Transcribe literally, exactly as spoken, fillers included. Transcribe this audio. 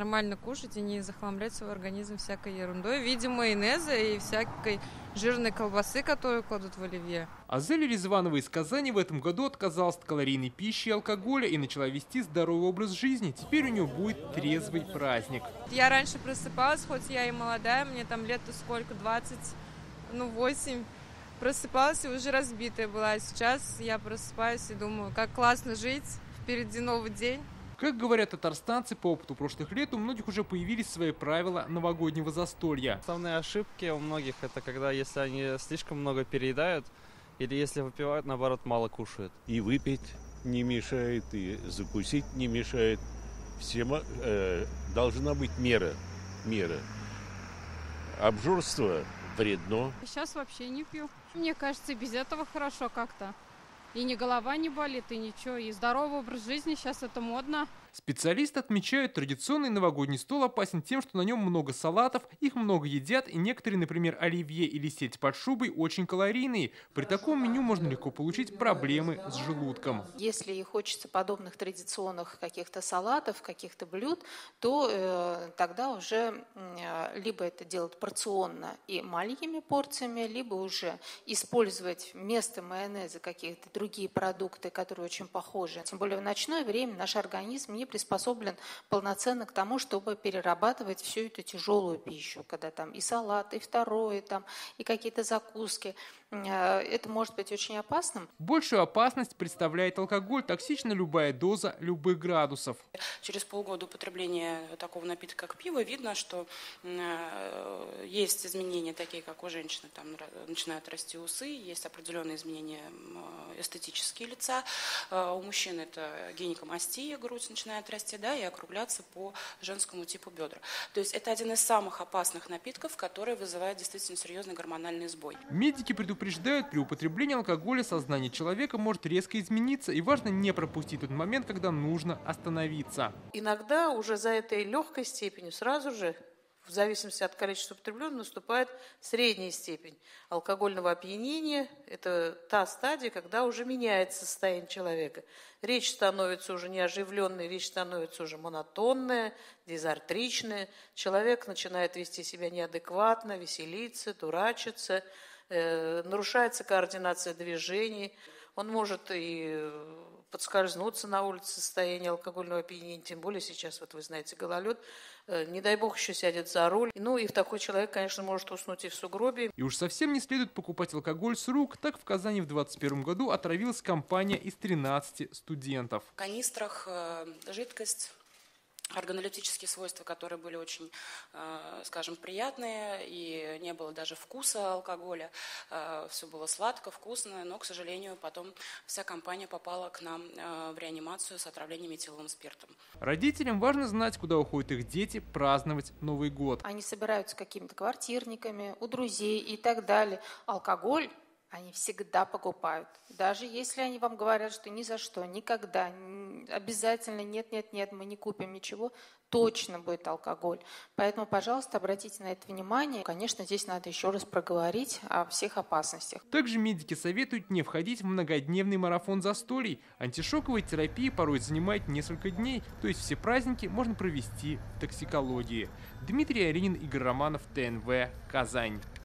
Нормально кушать и не захламлять свой организм всякой ерундой в виде майонеза и всякой жирной колбасы, которую кладут в оливье. Азель Резванова из Казани в этом году отказалась от калорийной пищи и алкоголя и начала вести здоровый образ жизни. Теперь у нее будет трезвый праздник. Я раньше просыпалась, хоть я и молодая, мне там лет-то сколько, двадцать, ну восемь. Просыпалась и уже разбитая была. А сейчас я просыпаюсь и думаю, как классно жить, впереди новый день. Как говорят татарстанцы, по опыту прошлых лет у многих уже появились свои правила новогоднего застолья. Основные ошибки у многих это когда, если они слишком много переедают, или если выпивают, наоборот, мало кушают. И выпить не мешает, и закусить не мешает. Всем э, должна быть мера. мера. Обжорство вредно. Сейчас вообще не пью. Мне кажется, без этого хорошо как-то. И ни голова не болит, и ничего. И здоровый образ жизни, сейчас это модно. Специалисты отмечают, традиционный новогодний стол опасен тем, что на нем много салатов, их много едят, и некоторые, например, оливье или сельдь под шубой, очень калорийные. При таком меню можно легко получить проблемы с желудком. Если и хочется подобных традиционных каких-то салатов, каких-то блюд, то э, тогда уже э, либо это делать порционно и маленькими порциями, либо уже использовать вместо майонеза какие-то другие продукты, которые очень похожи. Тем более в ночное время наш организм не приспособлен полноценно к тому, чтобы перерабатывать всю эту тяжелую пищу, когда там и салат, и второе, там, и какие-то закуски. Это может быть очень опасным. Большую опасность представляет алкоголь, токсична любая доза любых градусов. Через полгода употребления такого напитка, как пиво, видно, что есть изменения такие, как у женщины, там начинают расти усы, есть определенные изменения эстетические лица. У мужчин это гинекомастия, грудь начинает расти, да, и округляться по женскому типу бедра. То есть это один из самых опасных напитков, который вызывает действительно серьезный гормональный сбой. Медики предупреждают, при употреблении алкоголя сознание человека может резко измениться, и важно не пропустить тот момент, когда нужно остановиться. Иногда уже за этой легкой степенью сразу же, в зависимости от количества употребленного, наступает средняя степень алкогольного опьянения. Это та стадия, когда уже меняется состояние человека. Речь становится уже неоживленной, речь становится уже монотонная, дизартричная. Человек начинает вести себя неадекватно, веселиться, дурачиться, э, нарушается координация движений. Он может и подскользнуться на улице в состоянии алкогольного опьянения, тем более сейчас, вот вы знаете, гололед, не дай бог еще сядет за руль. Ну и такой человек, конечно, может уснуть и в сугробе. И уж совсем не следует покупать алкоголь с рук. Так в Казани в двадцать первом году отравилась компания из тринадцати студентов. В канистрах э, жидкость, органолептические свойства, которые были очень, э, скажем, приятные, и не было даже вкуса алкоголя. Э, все было сладко, вкусно, но, к сожалению, потом вся компания попала к нам э, в реанимацию с отравлением этиловым спиртом. Родителям важно знать, куда уходят их дети праздновать Новый год. Они собираются какими-то квартирниками, у друзей и так далее. Алкоголь они всегда покупают. Даже если они вам говорят, что ни за что, никогда, обязательно нет, нет, нет, мы не купим ничего, точно будет алкоголь. Поэтому, пожалуйста, обратите на это внимание. Конечно, здесь надо еще раз проговорить о всех опасностях. Также медики советуют не входить в многодневный марафон застолий. Антишоковая терапия порой занимает несколько дней, то есть все праздники можно провести в токсикологии. Дмитрий Аринин, Игорь Романов, ТНВ, Казань.